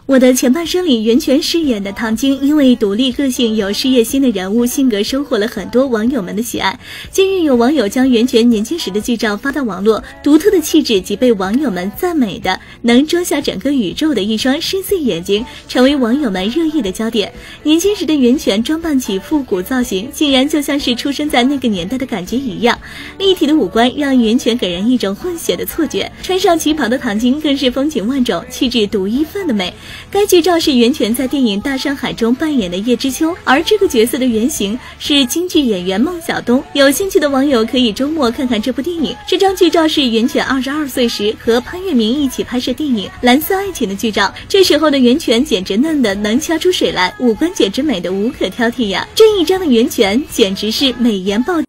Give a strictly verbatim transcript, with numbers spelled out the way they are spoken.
我的前半生里，袁泉饰演的唐晶因为独立个性、有事业心的人物性格，收获了很多网友们的喜爱。近日有网友将袁泉年轻时的剧照发到网络，独特的气质及被网友们赞美的能装下整个宇宙的一双深邃眼睛，成为网友们热议的焦点。年轻时的袁泉装扮起复古造型，竟然就像是出生在那个年代的感觉一样。立体的五官让袁泉给人一种混血的错觉，穿上旗袍的唐晶更是风情万种，气质独一份的美。该剧照是袁泉在电影《大上海》中扮演的叶知秋，而这个角色的原型是京剧演员孟小冬。有兴趣的网友可以周末看看这部电影。这张剧照是袁泉二十二岁时和潘粤明一起拍摄电影《蓝色爱情》的剧照，这时候的袁泉简直嫩的能掐出水来，五官简直美的无可挑剔呀！这一张的袁泉简直是美颜爆